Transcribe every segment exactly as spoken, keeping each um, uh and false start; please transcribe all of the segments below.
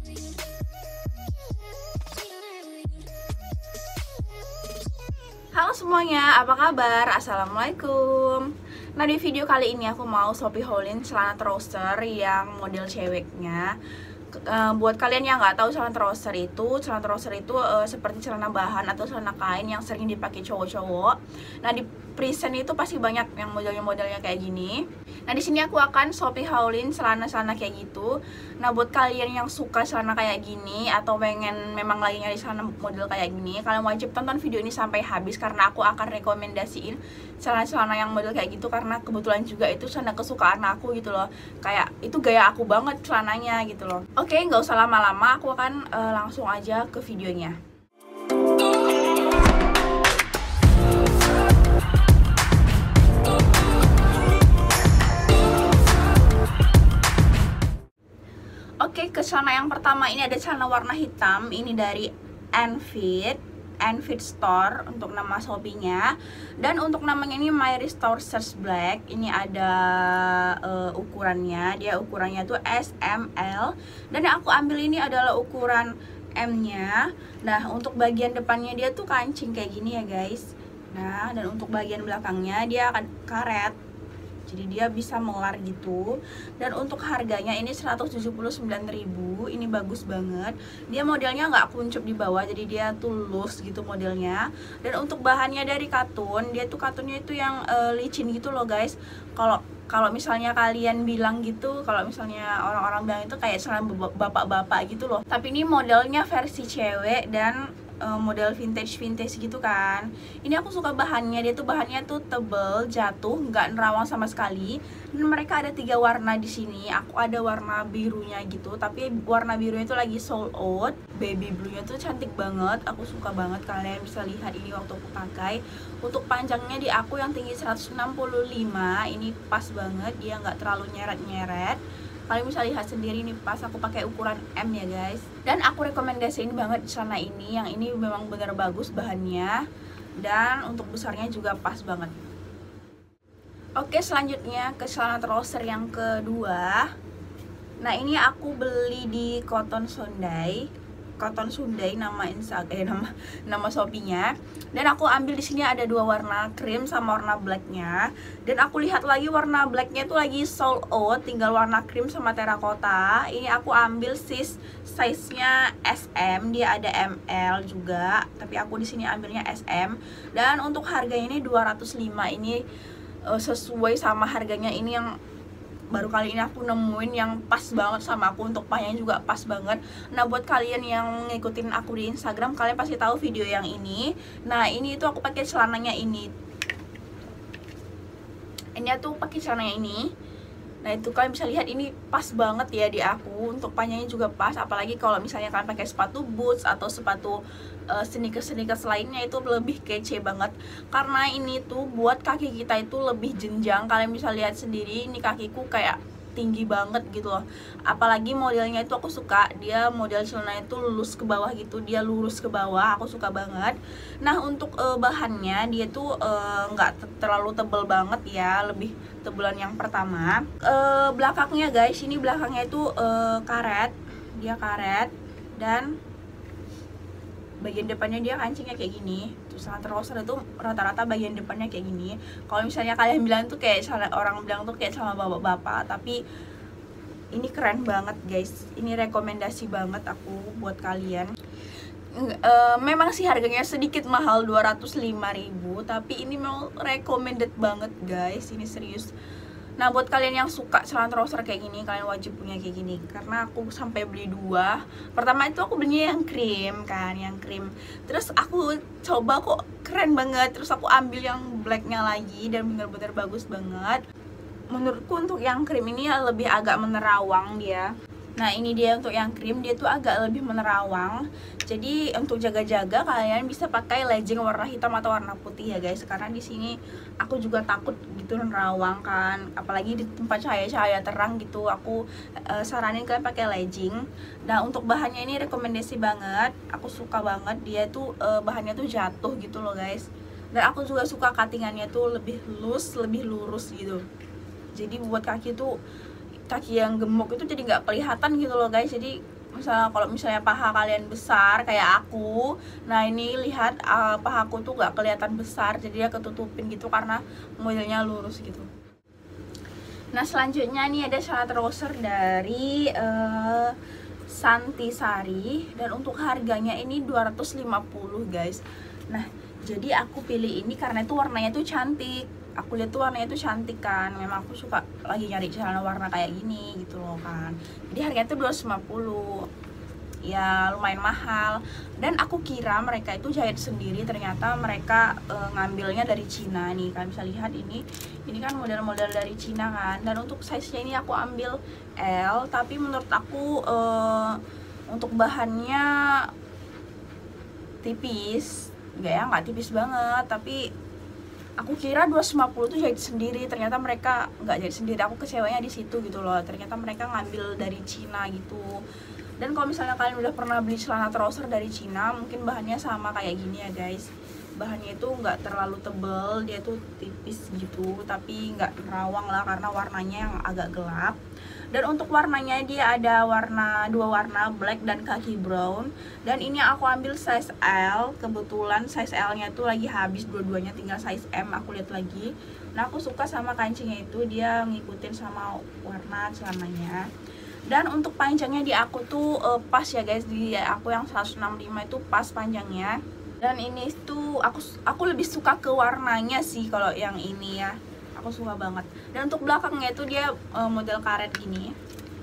Halo semuanya, apa kabar? Assalamualaikum. Nah, di video kali ini aku mau Shopee haulin celana trouser yang model ceweknya. Uh, buat kalian yang nggak tahu, celana trouser itu celana trouser itu uh, seperti celana bahan atau celana kain yang sering dipakai cowok-cowok. Nah, di present itu pasti banyak yang modelnya-modelnya kayak gini. Nah, di sini aku akan Shopee haulin celana-celana kayak gitu. Nah, buat kalian yang suka celana kayak gini atau pengen memang lagi nyari celana model kayak gini, kalian wajib tonton video ini sampai habis karena aku akan rekomendasiin celana-celana yang model kayak gitu karena kebetulan juga itu celana kesukaan aku gitu loh. Kayak itu gaya aku banget celananya gitu loh. Oke, nggak usah lama-lama, aku akan uh, langsung aja ke videonya. Oke, ke celana yang pertama ini ada celana warna hitam. Ini dari Enfit, Enfit Store untuk nama Shopee-nya. Dan untuk namanya ini My Restore Search Black. Ini ada uh, ukurannya. Dia ukurannya tuh S M L. Dan yang aku ambil ini adalah ukuran M-nya. Nah, untuk bagian depannya dia tuh kancing kayak gini ya guys. Nah, dan untuk bagian belakangnya dia akan karet. Jadi dia bisa melar gitu. Dan untuk harganya ini seratus tujuh puluh sembilan ribu. Ini bagus banget. Dia modelnya nggak kuncup di bawah, jadi dia tuh loose gitu modelnya. Dan untuk bahannya dari katun. Dia tuh katunnya itu yang uh, licin gitu loh guys. Kalau kalau misalnya kalian bilang gitu, kalau misalnya orang-orang bilang itu kayak celana bapak-bapak gitu loh. Tapi ini modelnya versi cewek dan model vintage-vintage gitu kan. Ini aku suka bahannya, dia tuh bahannya tuh tebel, jatuh, nggak nerawang sama sekali. Dan mereka ada tiga warna di sini. Aku ada warna birunya gitu, tapi warna birunya itu lagi sold out. Baby blue-nya tuh cantik banget, aku suka banget. Kalian bisa lihat ini waktu aku pakai. Untuk panjangnya di aku yang tinggi seratus enam puluh lima, ini pas banget, dia nggak terlalu nyeret-nyeret. Kalian bisa lihat sendiri nih, pas aku pakai ukuran M ya guys. Dan aku rekomendasiin banget celana ini. Yang ini memang bener bagus bahannya. Dan untuk besarnya juga pas banget. Oke, selanjutnya ke celana trouser yang kedua. Nah, ini aku beli di Cotton Sunday. Cotton Sunday nama Instagram, eh, nama nama Shopee-nya. Dan aku ambil di sini ada dua warna, cream sama warna black-nya. Dan aku lihat lagi warna black-nya itu lagi sold out, tinggal warna cream sama terakota. Ini aku ambil sis size-nya S M, dia ada M L juga, tapi aku di sini ambilnya S M. Dan untuk harganya ini dua ratus lima. Ini uh, sesuai sama harganya. Ini yang baru kali ini aku nemuin yang pas banget sama aku. Untuk panjangnya juga pas banget. Nah, buat kalian yang ngikutin aku di Instagram, kalian pasti tahu video yang ini. Nah, ini itu aku pakai celananya ini. Ini tuh pakai celananya ini. Nah, itu kalian bisa lihat ini pas banget ya di aku. Untuk panjangnya juga pas, apalagi kalau misalnya kalian pakai sepatu boots atau sepatu uh, sneakers-sneakers lainnya, itu lebih kece banget. Karena ini tuh buat kaki kita itu lebih jenjang. Kalian bisa lihat sendiri, ini kakiku kayak tinggi banget gitu loh. Apalagi modelnya itu aku suka, dia model celana itu lurus ke bawah gitu, dia lurus ke bawah, aku suka banget. Nah, untuk uh, bahannya dia tuh nggak uh, terlalu tebel banget ya, lebih tebelan yang pertama. Uh, belakangnya guys, ini belakangnya itu uh, karet, dia karet. Dan bagian depannya dia kancingnya kayak gini. Terus celana trouser itu rata-rata bagian depannya kayak gini. Kalau misalnya kalian bilang tuh kayak celana, orang bilang tuh kayak celana bapak-bapak, tapi ini keren banget guys. Ini rekomendasi banget aku buat kalian. Uh, memang sih harganya sedikit mahal, dua ratus lima ribu, tapi ini mau recommended banget guys. Ini serius. Nah, buat kalian yang suka celana trouser kayak gini, kalian wajib punya kayak gini. Karena aku sampai beli dua. Pertama itu aku belinya yang krim kan, yang krim. Terus aku coba kok keren banget. Terus aku ambil yang blacknya lagi dan bener-bener bagus banget. Menurutku untuk yang krim ini lebih agak menerawang dia. Nah, ini dia untuk yang krim, dia tuh agak lebih menerawang. Jadi untuk jaga-jaga kalian bisa pakai legging warna hitam atau warna putih ya guys. Karena di sini aku juga takut gitu nerawang kan, apalagi di tempat cahaya-cahaya terang gitu. Aku uh, saranin kalian pakai legging. Nah, untuk bahannya ini rekomendasi banget. Aku suka banget, dia tuh uh, bahannya tuh jatuh gitu loh guys. Dan aku juga suka cuttingannya tuh lebih loose, lebih lurus gitu. Jadi buat kaki tuh, kaki yang gemuk itu jadi nggak kelihatan gitu loh guys. Jadi misalnya kalau misalnya paha kalian besar kayak aku, nah ini lihat uh, pahaku tuh gak kelihatan besar, jadi dia ketutupin gitu karena modelnya lurus gitu. Nah selanjutnya nih ada celana trouser dari uh, Santisari, dan untuk harganya ini dua ratus lima puluh guys. Nah jadi aku pilih ini karena itu warnanya tuh cantik. Aku lihat tuh warnanya tuh cantik kan, memang aku suka lagi nyari celana warna kayak gini gitu loh kan. Jadi harganya tuh dua ratus lima puluh, ya lumayan mahal. Dan aku kira mereka itu jahit sendiri, ternyata mereka e, ngambilnya dari Cina nih. Kalian bisa lihat ini, ini kan model-model dari Cina kan. Dan untuk size-nya ini aku ambil L, tapi menurut aku e, untuk bahannya tipis, enggak ya, nggak tipis banget, tapi aku kira dua ratus lima puluh tuh jahit sendiri, ternyata mereka nggak jahit sendiri. Aku kecewanya di situ gitu loh, ternyata mereka ngambil dari Cina gitu. Dan kalau misalnya kalian udah pernah beli celana trouser dari Cina, mungkin bahannya sama kayak gini ya guys. Bahannya itu nggak terlalu tebel, dia tuh tipis gitu, tapi nggak nerawang lah karena warnanya yang agak gelap. Dan untuk warnanya dia ada warna dua warna, black dan khaki brown. Dan ini aku ambil size L, kebetulan size L-nya itu lagi habis dua-duanya, tinggal size M. Aku lihat lagi. Nah aku suka sama kancingnya itu, dia ngikutin sama warna celananya. Dan untuk panjangnya di aku tuh uh, pas ya guys, di aku yang seratus enam puluh lima itu pas panjangnya. Dan ini tuh aku aku lebih suka ke warnanya sih kalau yang ini ya. Aku suka banget. Dan untuk belakangnya itu dia uh, model karet gini.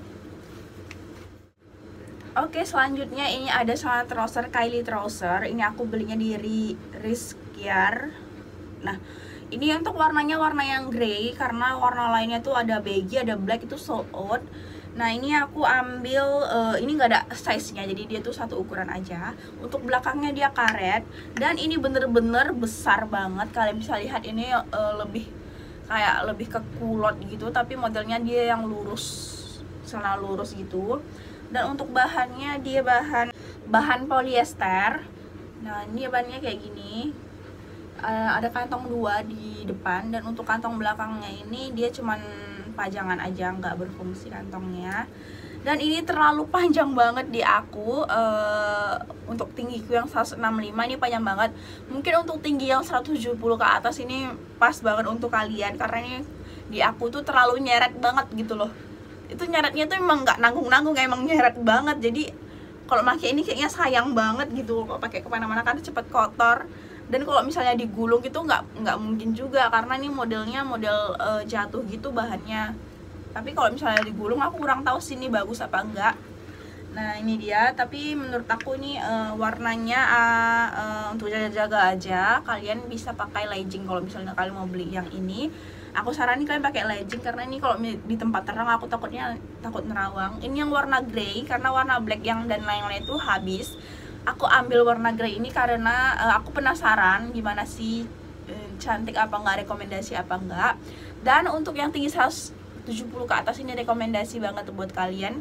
Oke, selanjutnya ini ada celana trouser Kylie trouser. Ini aku belinya di Rizkyar. Nah, ini untuk warnanya warna yang grey, karena warna lainnya tuh ada beige, ada black, itu sold out. Nah ini aku ambil, uh, ini nggak ada size-nya, jadi dia tuh satu ukuran aja. Untuk belakangnya dia karet, dan ini bener-bener besar banget. Kalian bisa lihat ini uh, lebih kayak lebih ke kulot gitu, tapi modelnya dia yang lurus, celana lurus gitu. Dan untuk bahannya dia bahan bahan polyester. Nah ini bahannya kayak gini, uh, ada kantong dua di depan, dan untuk kantong belakangnya ini dia cuman pajangan aja, nggak berfungsi kantongnya. Dan ini terlalu panjang banget di aku, uh, untuk tinggiku yang seratus enam puluh lima ini panjang banget. Mungkin untuk tinggi yang seratus tujuh puluh ke atas ini pas banget untuk kalian, karena ini di aku tuh terlalu nyeret banget gitu loh. Itu nyeretnya tuh emang nggak nanggung-nanggung, emang nyeret banget. Jadi kalau pakai ini kayaknya sayang banget gitu kalau pakai kemana-mana, karena cepet kotor. Dan kalau misalnya digulung itu nggak nggak mungkin juga, karena ini modelnya model uh, jatuh gitu bahannya. Tapi kalau misalnya digulung aku kurang tahu sih ini bagus apa enggak. Nah ini dia, tapi menurut aku ini uh, warnanya uh, uh, untuk jaga-jaga aja. Kalian bisa pakai legging kalau misalnya kalian mau beli yang ini. Aku saranin kalian pakai legging, karena ini kalau di tempat terang aku takutnya takut nerawang. Ini yang warna grey, karena warna black yang dan lain-lain itu habis. Aku ambil warna grey ini karena uh, aku penasaran gimana sih, uh, cantik apa enggak, rekomendasi apa enggak. Dan untuk yang tinggi seratus tujuh puluh ke atas ini rekomendasi banget buat kalian,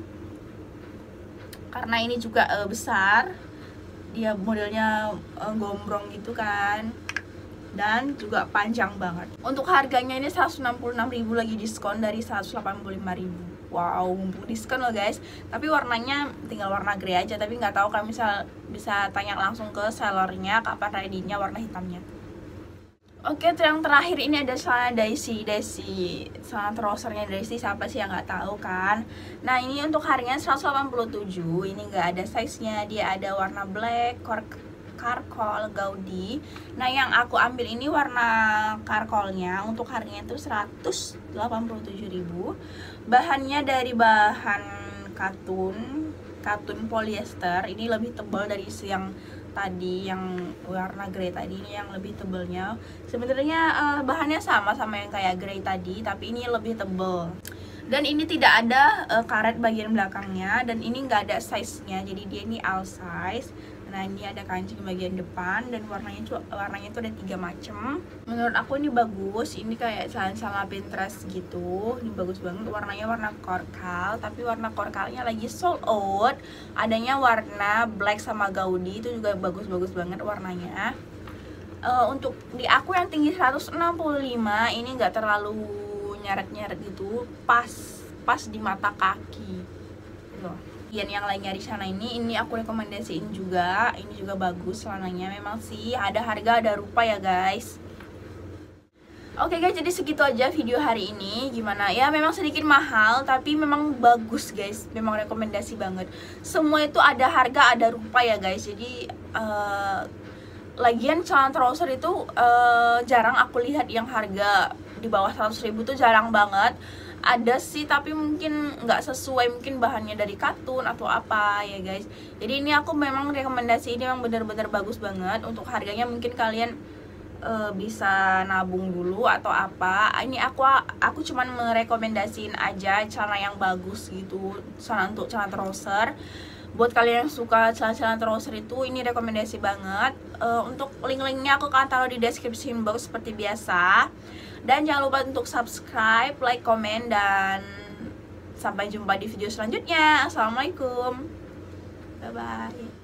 karena ini juga uh, besar, dia modelnya uh, gombrong gitu kan, dan juga panjang banget. Untuk harganya ini seratus enam puluh enam ribu, lagi diskon dari seratus delapan puluh lima ribu. Wow, mumpung diskon loh guys. Tapi warnanya tinggal warna grey aja, tapi nggak tahu kalian bisa bisa tanya langsung ke sellernya kapan ready-nya warna hitamnya. Oke, yang terakhir ini ada celana Daisy. Daisy, celana trousernya Daisy, siapa sih yang nggak tahu kan? Nah ini untuk harganya seratus delapan puluh tujuh. Ini nggak ada size-nya, dia ada warna black, karkol, gaudi. Nah yang aku ambil ini warna karkolnya. Untuk harganya itu seratus delapan puluh tujuh ribu. Bahannya dari bahan katun, katun polyester. Ini lebih tebal dari yang tadi, yang warna grey tadi. Ini yang lebih tebalnya. Sebenarnya uh, bahannya sama sama yang kayak grey tadi, tapi ini lebih tebal. Dan ini tidak ada uh, karet bagian belakangnya, dan ini nggak ada size-nya, jadi dia ini L size. Nah ini ada kancing bagian depan, dan warnanya itu warnanya itu ada tiga macam. Menurut aku ini bagus, ini kayak celana-celana Pinterest gitu. Ini bagus banget, warnanya warna korkal, tapi warna korkalnya lagi sold out. Adanya warna black sama gaudi, itu juga bagus-bagus banget warnanya. Uh, untuk di aku yang tinggi seratus enam puluh lima ini nggak terlalu nyeret-nyeret gitu, pas pas di mata kaki gitu. Dan yang lainnya di sana ini, ini aku rekomendasiin juga. Ini juga bagus celananya. Memang sih ada harga ada rupa ya guys. Oke guys, jadi segitu aja video hari ini. Gimana ya, memang sedikit mahal tapi memang bagus guys, memang rekomendasi banget. Semua itu ada harga ada rupa ya guys. Jadi uh, lagian celana trouser itu uh, jarang aku lihat yang harga di bawah seratus ribu tuh jarang banget. Ada sih tapi mungkin nggak sesuai, mungkin bahannya dari katun atau apa ya guys. Jadi ini aku memang rekomendasi ini memang bener-bener bagus banget. Untuk harganya mungkin kalian Uh, bisa nabung dulu atau apa. Ini aku aku cuman merekomendasiin aja celana yang bagus gitu, celana untuk celana trouser. Buat kalian yang suka celana-celana trouser itu, ini rekomendasi banget. Uh, untuk link-linknya aku akan taruh di description box seperti biasa. Dan jangan lupa untuk subscribe, like, komen, dan sampai jumpa di video selanjutnya. Assalamualaikum, bye bye.